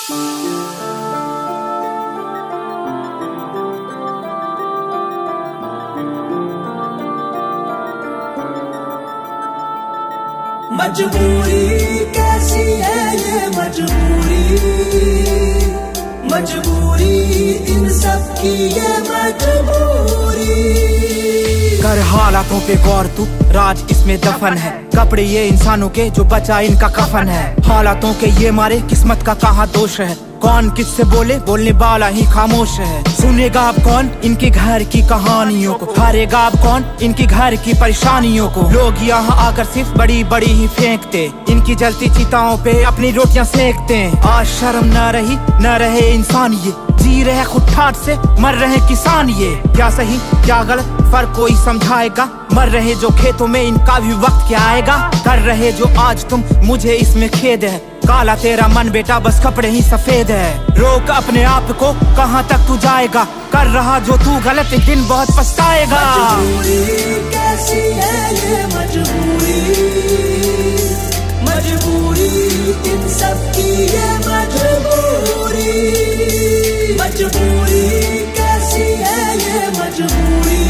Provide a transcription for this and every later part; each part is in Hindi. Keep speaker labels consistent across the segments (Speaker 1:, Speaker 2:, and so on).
Speaker 1: मजबूरी कैसी है ये मजबूरी, मजबूरी इन सब की ये मजबूरी।
Speaker 2: कर हालातों पे गौर तू, राज इसमें दफन है। कपड़े ये इंसानों के जो बचा इनका कफन है। हालातों के ये मारे किस्मत का कहाँ दोष है। कौन किससे बोले, बोलने वाला ही खामोश है। सुनेगा अब कौन इनके घर की कहानियों को, हारेगा अब कौन इनकी घर की परेशानियों को। लोग यहाँ आकर सिर्फ बड़ी बड़ी ही फेंकते, इनकी जलती चिताओं पे अपनी रोटियां सेकते। आज शर्म न रही न रहे इंसान, ये जी रहे खुद ठाठ से, मर रहे किसान। ये क्या सही क्या गलत फर्क कोई समझाएगा। मर रहे जो खेतों में इनका भी वक्त क्या आएगा। कर रहे जो आज तुम, मुझे इसमें खेद है। काला तेरा मन बेटा बस कपड़े ही सफेद है। रोक अपने आप को, कहाँ तक तू जाएगा। कर रहा जो तू गलत, एक दिन बहुत पछताएगा।
Speaker 1: मजबूरी कैसी है ये मजबूरी, मजबूरी इन सब की ये मजबूरी। मजबूरी कैसी है ये मजबूरी,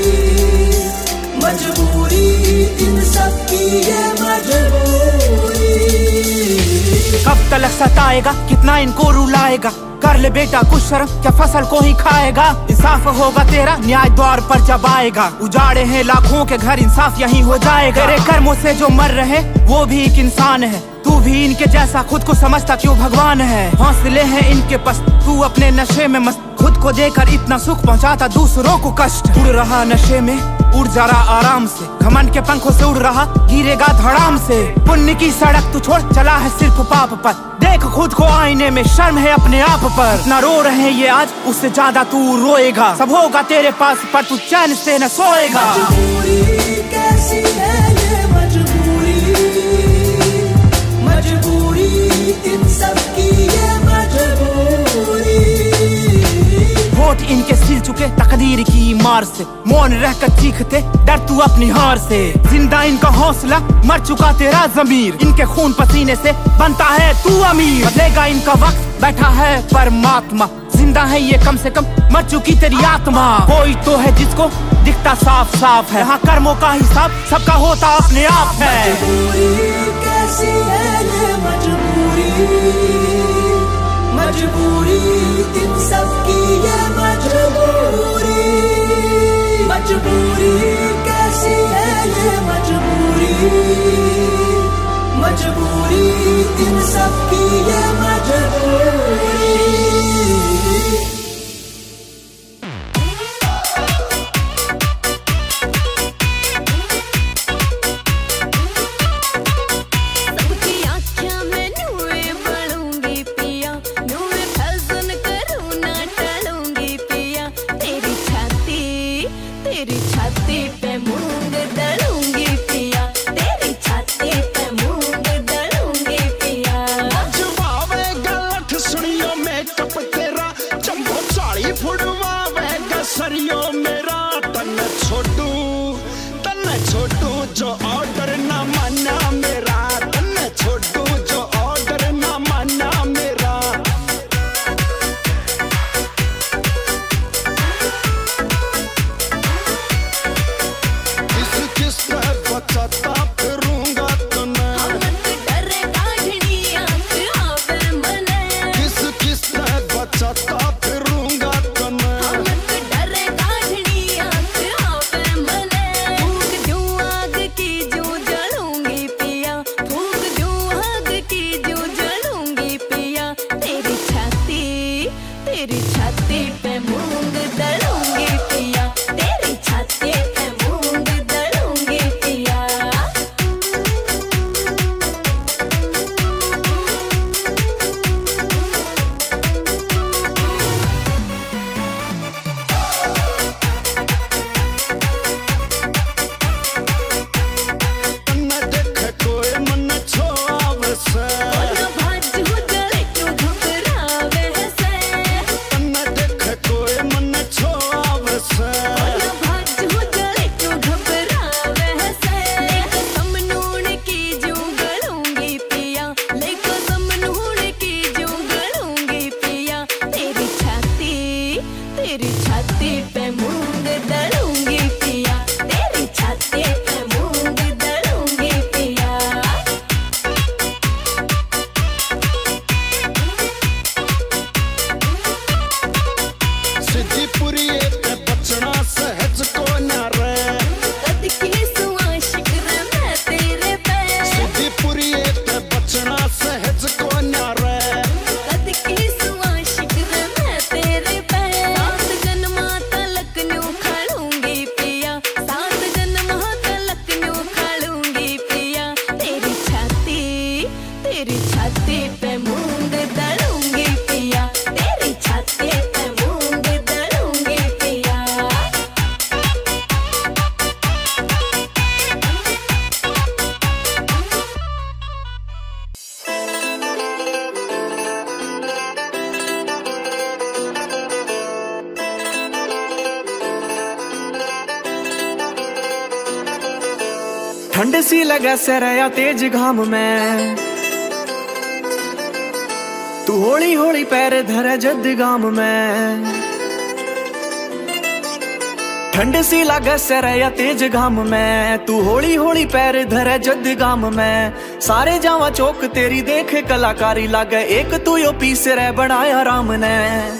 Speaker 1: मजबूरी इन सब की ये मजबूरी।
Speaker 2: कब तलक सताएगा, कितना इनको रुलाएगा। कर ले बेटा कुछ शर्म, क्या फसल को ही खाएगा। इंसाफ होगा तेरा न्याय द्वार पर जब आएगा। उजाड़े हैं लाखों के घर, इंसाफ यहीं हो जाएगा। तेरे कर्मों से जो मर रहे वो भी एक इंसान है। तू भी इनके जैसा खुद को समझता क्यों भगवान है। हौसले हैं इनके पास, तू अपने नशे में मस्त। खुद को देकर इतना सुख पहुंचाता दूसरों को कष्ट। उड़ रहा नशे में, उड़ जा रहा आराम से। घमंड के पंखों से उड़ रहा, गिरेगा धड़ाम से। पुण्य की सड़क तू छोड़, चला है सिर्फ पाप पर। देख खुद को आईने में, शर्म है अपने आप पर। इतना रो रहे ये आज, उससे ज्यादा तू रोएगा। सब होगा तेरे पास पर तू चैन से न सोएगा।
Speaker 1: मजबूरी कैसी है ये मजबूरी, मजबूरी इन सब की ये मजबूरी।
Speaker 2: होठ इनके सिल चुके तकदीर की मार से। मौन रहकर चीखते डर तू अपनी हार से। जिंदा इनका हौसला, मर चुका तेरा ज़मीर। इनके खून पसीने से बनता है तू अमीर। बदलेगा इनका वक्त, बैठा है परमात्मा। जिंदा है ये कम से कम, मर चुकी तेरी आत्मा। कोई तो है जिसको दिखता साफ साफ है। यहाँ कर्मों का हिसाब सबका होता अपने आप है।
Speaker 1: मजबूरी कैसी है ये मजबूरी, मजबूरी इन सब की ये मजबूरी। मजबूरी कैसी है ये मजबूरी, मजबूरी इन सब की ये मजबूरी।
Speaker 3: पे मूंग दलूंगी पिया, तेरी छाती पे मूंग दलूंगी पिया।
Speaker 4: ठंड सी लगे सरया तेज घाम में, तू होली होली पैर धरे जद गाम में। ठंड सी लगे सरया तेज घाम में, तू होली होली पैर धरे जद गाम में। सारे जावा चौक तेरी देख कलाकारी लागे, एक तू यो पीस रे बनाया राम ने।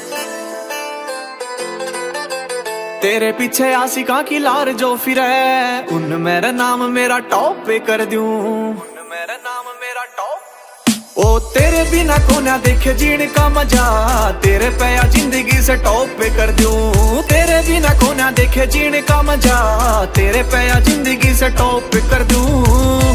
Speaker 4: तेरे पीछे आशिका की लार जो फिरे, उन मेरा नाम मेरा टॉप पे कर दूं, उन मेरा नाम मेरा टॉप। ओ तेरे बिना को ना देखे जीने का मजा, तेरे पे या जिंदगी से टॉप पे कर दूं। तेरे बिना को ना देखे जीने का मजा, तेरे पे या जिंदगी से टॉप पे कर दूं।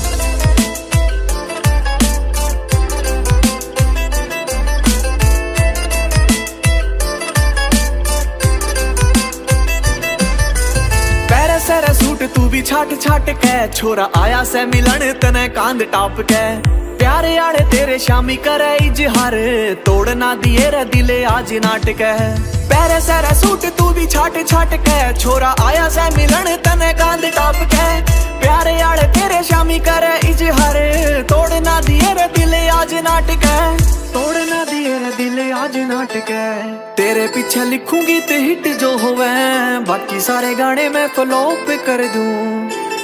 Speaker 4: सारा सूट तू भी छाट छाट के, छोरा आया से मिलन तने कांद टाप के। प्यारे आड़े तेरे शामी करे इजहार, तोड़ ना दिए रे दिले आज नाटक है। पैरे सारा सूट तू भी छाट छाट के, छोरा आया से मिलन तने कांद टाप के। प्यारे आड़े तेरे शामी करे इजहार, तोड़ ना दिए रे दिले आज नाटक है, तोड़ ना दिए रे दिले आज नाटक है। तेरे पीछे लिखूंगी ते हिट जो होवे, बाकी सारे गाने मैं फ्लॉप कर दूं।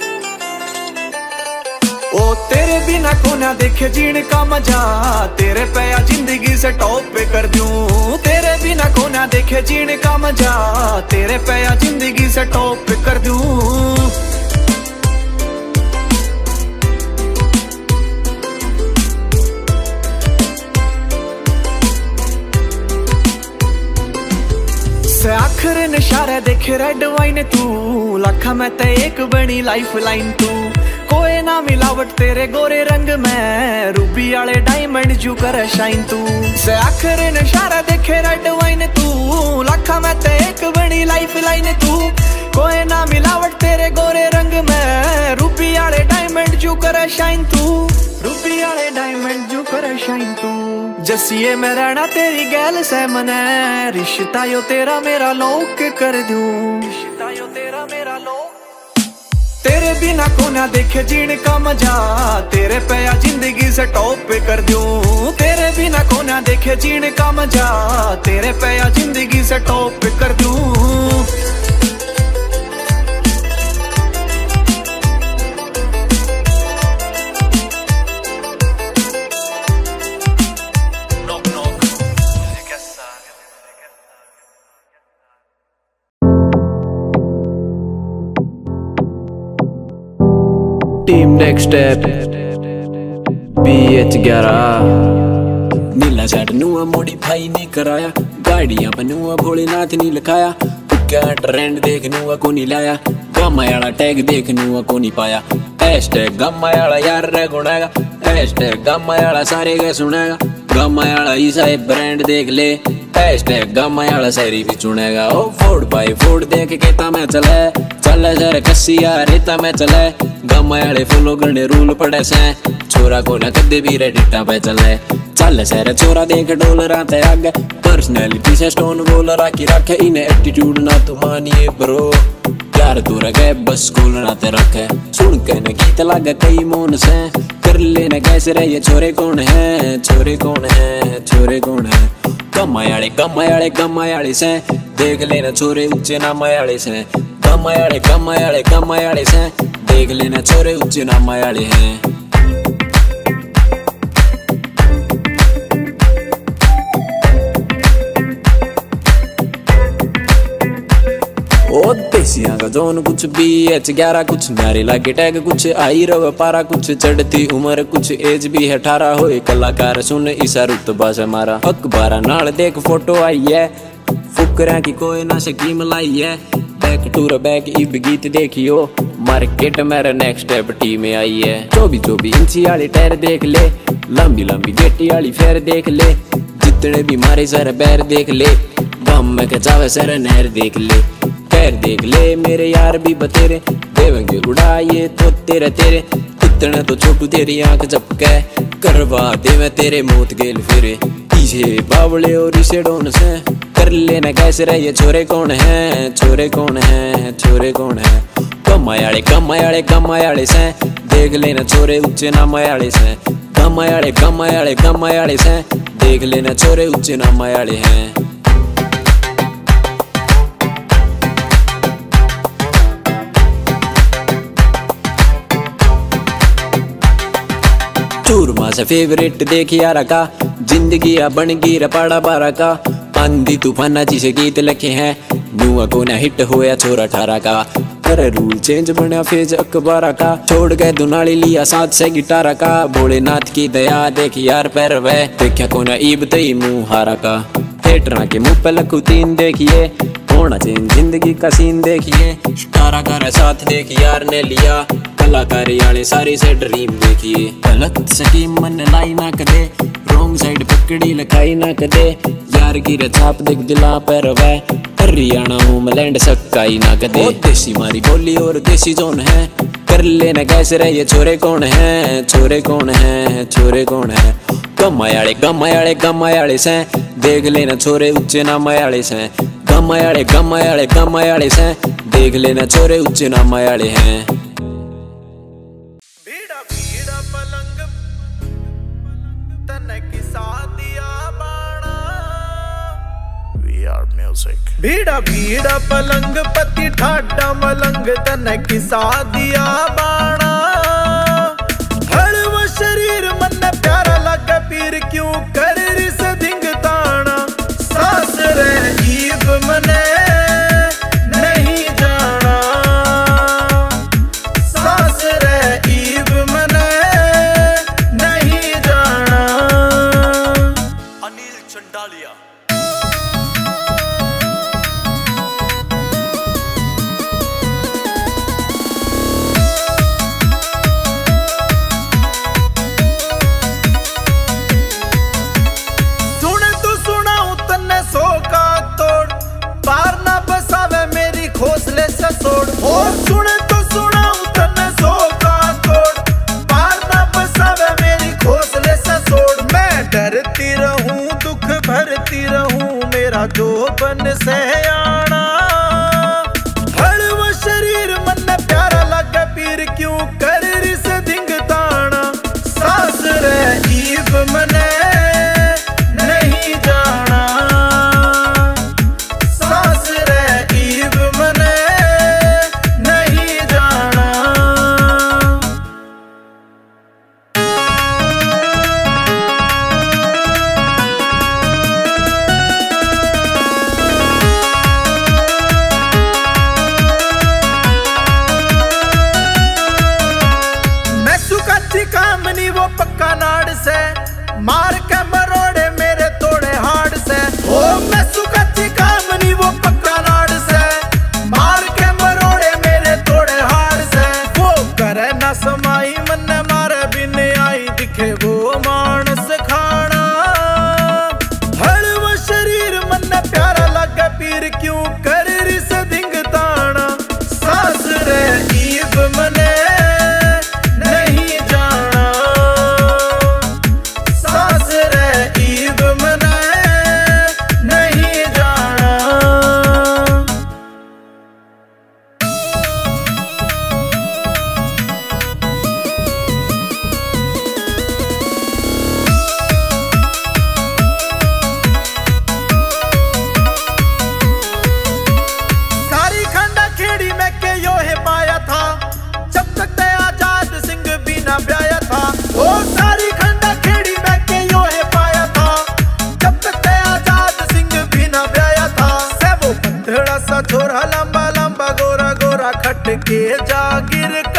Speaker 4: ओ तेरे बिना को ना देखे जीने का मजा, तेरे पे या जिंदगी से टॉप पे कर दूं। तेरे बिना को ना देखे जीने का मजा, तेरे पे या जिंदगी से टॉप पे कर दूं। आखिर नशारा देखे रेड वाइन तू, लखा में ते एक बनी लाइफ लाइन तू। कोई ना मिलावट तेरे गोरे रंग में, रूबी आले डायमंड जू कर शाइन तू। से आखिर नशारा देखे रेड वाइन तू, लखा में ते एक बनी लाइफ लाइन तू। कोई ना मिलावट तेरे गोरे रंग में, रूबी आले डायमंड जू कर शाइन तू, रूबी आले डायमंड जू कर शाइन तू। जसिए मैं रहना तेरी गैल से मने, रिश्ता यो तेरा मेरा लोक कर दूं, रिश्ता यो तेरा मेरा लोक। तेरे बिना को ना देखे जीने का मजा, तेरे पे या जिंदगी से टॉप पे कर दूं। तेरे बिना को ना देखे जीने का मजा, तेरे पे या जिंदगी से टॉप पे कर दूं।
Speaker 5: टीम नेक्स्ट स्टेप BH11 नीला शर्ट नुआ मॉडिफाई नहीं कराया, गाड़ियां बनूआ भोलेनाथ नहीं लिखाया। क्या ट्रेंड देखनूआ को नहीं लाया, गामा वाला टैग देखनूआ को नहीं पाया। हैशटैग गामा वाला यार रे गुनेगा, हैशटैग गामा वाला सारे के सुनेगा। गामा वाला ईसा ब्रांड देख ले, हैशटैग गामा वाला सारी भी चुनेगा। ओ 4x4 देख के ता मैं चले, चले जरा कसिया रेता में चले। गामा वाले फॉलो करने रूल पड़े से, छोरा को ना कदे भी रेडिटा पे चले। चल सर छोरा देख डोलर आते आगे, पर्सनैलिटी से स्टोन बोल राखी रखे। इन्हें एटीट्यूड ना तो मानिए ब्रो, यार तू रखे बस स्कूल नाते रखे। सुन के न गीत लागे कई मोन से, कर लेना कैसे रहे ये छोरे कौन है, छोरे कौन है, छोरे कौन है। गमायाले गमायाले गमायाले से, देख लेना छोरे ऊंचे नामायाले से। गमायाले गमायाले गमायाले से, देख लेना छोरे ऊंचे नामायाले हैं। ओ देसिया का जोन कुछ BH11, कुछ नारे लागे टैग, कुछ आई रव पारा, कुछ चढ़ती उम्र, कुछ एज भी है 18। होए कलाकार सुन इसा रुतबा से मारा। अखबारा नाल देख फोटो आई है, फुकरा की कोई ना स्कीम लाई है। बैक टू द बैक इब गीत देखियो मार्केट मेरा नेक्स्ट स्टेप टी में आई है 24 इंची वाली टायर देख ले लंबी लंबी गेटी वाली फेर देख ले जितने भी मारे सारे पैर देख ले गम में खचावे सारा नहर देख ले पैर देख ले मेरे यार भी बतेरे देवेंगे उड़ाइए तो तेरे तेरे कितने तो छोटू तेरी आंख झपके करवा दे मैं तेरे मौत गेल फिरे पीछे बावले और इसे डोन से कर लेना कैसे रहे छोरे कौन है छोरे कौन है छोरे कौन है कमायाले कमायाले कमायाले से देख लेना छोरे ऊंचे नामायाले से कमायाले कमायाले कमायाले से देख लेना छोरे ऊंचे नामायाले हैं चूरमा से फेवरेट देखी यारा का जिंदगी बन गई रपाड़ा बारा का आंधी तूफाना जिसे गीत लिखे हैं नुआ को ना हिट होया छोरा 18 का अरे रूल चेंज बना फेज अखबारा का छोड़ गए दुनाली लिया साथ से गिटारा का भोलेनाथ की दया देखी यार पैर वह देखा को ना ईब तई मुंह हारा का हेटरा के मुंह पे लखू तीन देखिए होना चेंज जिंदगी का सीन देखिए तारा का साथ देखी यार ने लिया कलाकारी वाले सारी से ड्रीम देखिए गलत स्कीम मन लाई ना कदे रॉन्ग साइड पकड़ी लखाई ना कदे यार की छाप देख दिला पर वह हरियाणा होमलैंड सक्काई ना कदे देसी मारी बोली और देसी जोन है कर लेना कैसे रहे छोरे कौन है छोरे कौन है छोरे कौन है कमायाले कमायाले कमायाले से देख लेना छोरे ऊंचे नामायाले से कमायाले कमायाले कमायाले से देख लेना छोरे ऊंचे नामायाले हैं
Speaker 4: भीड़ा भीड़ा पलंग पति ठाडा मलंग तन किसा दिया बाणा हड़वा शरीर मन प्यारा लगा पीर क्यों कर रिस धिंग ताना सास रे ईब मने नहीं जाना सास रे ईब मने नहीं जाना अनिल चंडालिया जो बन से आना हड़वा शरीर मन प्यारा लगा पीर क्यों कर रिस धिंग ताना सास रे ईब मने नहीं जाना सास रे ईब मने नहीं जाना कामनी वो पक्का नाड़ से मार के मरोड़े मेरे तोड़े हाड़ से ओ मैं सुखती कामनी वो पक्का नाड़ से मार के मरोड़े मेरे तोड़े हाड़ से वो करे ना समाई मन मारे बिन आई दिखे वो मानस खाना हड़वा शरीर मन प्यारा लगा पीर क्यों कर रिस धिंग ताना सास रे ईब मने छोरा लंबा लंबा गोरा गोरा खट के जागिर